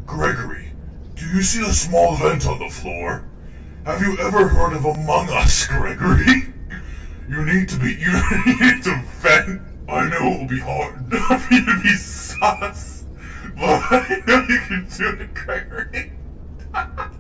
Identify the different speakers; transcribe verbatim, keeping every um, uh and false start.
Speaker 1: Gregory, do you see the small vent on the floor? Have you ever heard of Among Us, Gregory? You need to be, you need to vent. I know it will be hard for you to be sus, but I know you can do it, Gregory.